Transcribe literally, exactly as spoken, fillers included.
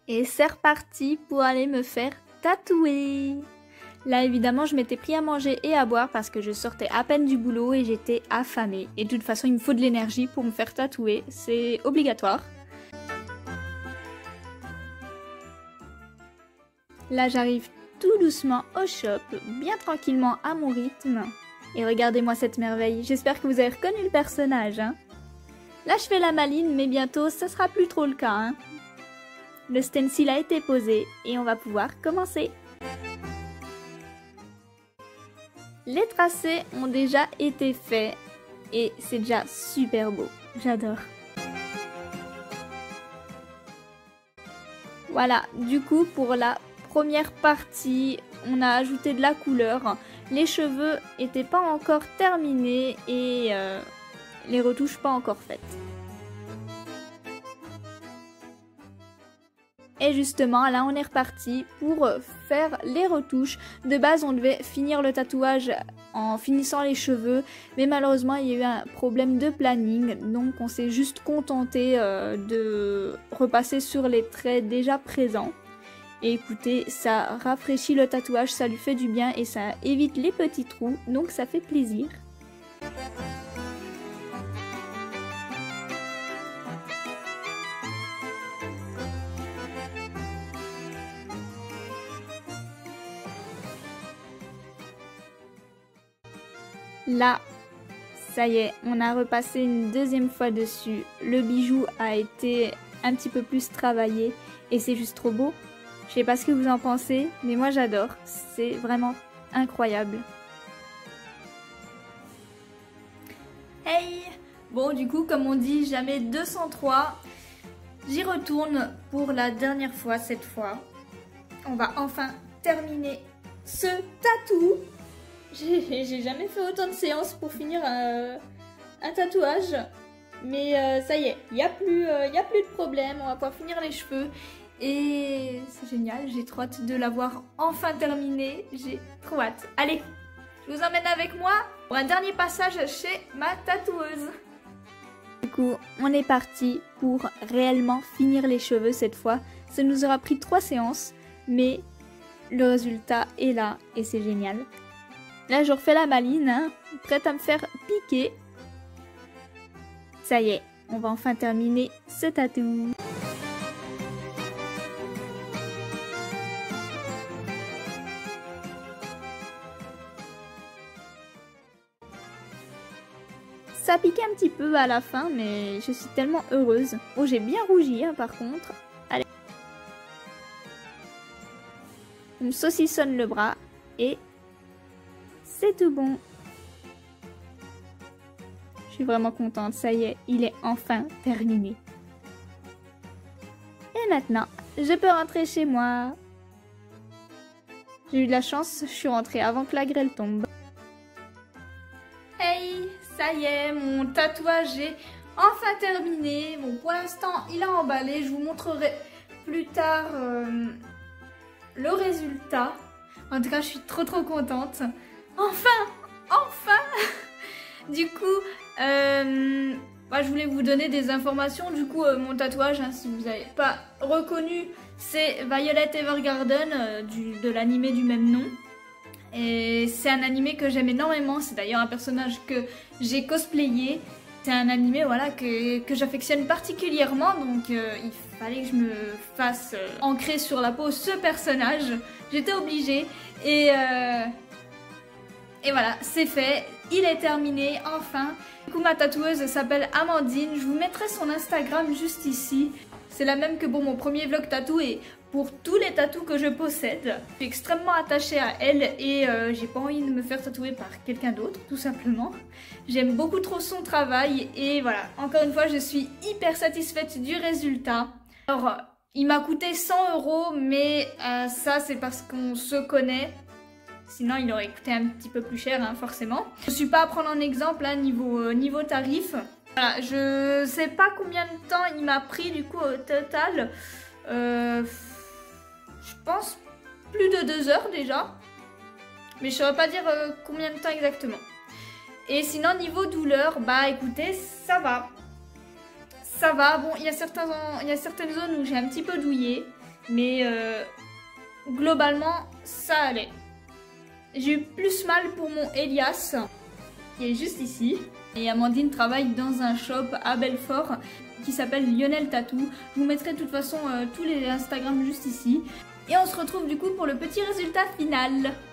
Et c'est reparti pour aller me faire tatouer. Là évidemment je m'étais pris à manger et à boire parce que je sortais à peine du boulot et j'étais affamée. Et de toute façon il me faut de l'énergie pour me faire tatouer, c'est obligatoire. Là j'arrive tout doucement au shop, bien tranquillement à mon rythme. Et regardez-moi cette merveille, j'espère que vous avez reconnu le personnage. Hein. Là je fais la maline mais bientôt ça sera plus trop le cas. Hein. Le stencil a été posé et on va pouvoir commencer. Les tracés ont déjà été faits et c'est déjà super beau, j'adore. Voilà, du coup pour la première partie, on a ajouté de la couleur. Les cheveux n'étaient pas encore terminés et euh, les retouches pas encore faites. Et justement, là on est reparti pour faire les retouches. De base, on devait finir le tatouage en finissant les cheveux, mais malheureusement, il y a eu un problème de planning, donc on s'est juste contenté euh, de repasser sur les traits déjà présents. Et écoutez, ça rafraîchit le tatouage, ça lui fait du bien et ça évite les petits trous, donc ça fait plaisir. Là, ça y est, on a repassé une deuxième fois dessus. Le bijou a été un petit peu plus travaillé et c'est juste trop beau. Je sais pas ce que vous en pensez, mais moi j'adore. C'est vraiment incroyable. Hey! Bon, du coup, comme on dit, jamais deux cent trois. J'y retourne pour la dernière fois cette fois. On va enfin terminer ce tatou. J'ai jamais fait autant de séances pour finir euh, un tatouage. Mais euh, ça y est, il n'y a, euh, y a plus de problème. On va pouvoir finir les cheveux. Et c'est génial, j'ai trop hâte de l'avoir enfin terminé. J'ai trop hâte. Allez, je vous emmène avec moi pour un dernier passage chez ma tatoueuse. Du coup, on est parti pour réellement finir les cheveux cette fois. Ça nous aura pris trois séances, mais le résultat est là et c'est génial. Là, je refais la maline, hein, prête à me faire piquer. Ça y est, on va enfin terminer ce tatou. Ça piquait un petit peu à la fin, mais je suis tellement heureuse. Oh, j'ai bien rougi, hein, par contre. Allez. On me saucissonne le bras et c'est tout bon. Je suis vraiment contente, ça y est, il est enfin terminé. Et maintenant, je peux rentrer chez moi. J'ai eu de la chance, je suis rentrée avant que la grêle tombe. Hey, ça y est, mon tatouage est enfin terminé. Bon, pour l'instant, il a emballé. Je vous montrerai plus tard euh, le résultat. En tout cas, je suis trop trop contente. Enfin, enfin. Du coup, euh, moi, je voulais vous donner des informations. Du coup, euh, mon tatouage, hein, si vous n'avez pas reconnu, c'est Violet Evergarden euh, du, de l'animé du même nom. Et c'est un animé que j'aime énormément. C'est d'ailleurs un personnage que j'ai cosplayé. C'est un animé voilà, que, que j'affectionne particulièrement. Donc, euh, il fallait que je me fasse euh, ancrer sur la peau ce personnage. J'étais obligée. Et... Euh, Et voilà, c'est fait, il est terminé, enfin. Du coup, ma tatoueuse s'appelle Amandine, je vous mettrai son Instagram juste ici. C'est la même que pour mon premier vlog tatou et pour tous les tatous que je possède. Je suis extrêmement attachée à elle et euh, j'ai pas envie de me faire tatouer par quelqu'un d'autre, tout simplement. J'aime beaucoup trop son travail et voilà, encore une fois, je suis hyper satisfaite du résultat. Alors, il m'a coûté cent euros, mais euh, ça, c'est parce qu'on se connaît. Sinon, il aurait coûté un petit peu plus cher, hein, forcément. Je ne suis pas à prendre en exemple, hein, niveau, euh, niveau tarif. Voilà, je sais pas combien de temps il m'a pris, du coup, au total. Euh, je pense plus de deux heures, déjà. Mais je ne saurais pas dire euh, combien de temps exactement. Et sinon, niveau douleur, bah, écoutez, ça va. Ça va. Bon, il y a certains, il y a certaines zones où j'ai un petit peu douillé. Mais euh, globalement, ça allait. J'ai eu plus mal pour mon Elias, qui est juste ici. Et Amandine travaille dans un shop à Belfort qui s'appelle Lionel Tattoo. Je vous mettrai de toute façon euh, tous les Instagram juste ici. Et on se retrouve du coup pour le petit résultat final.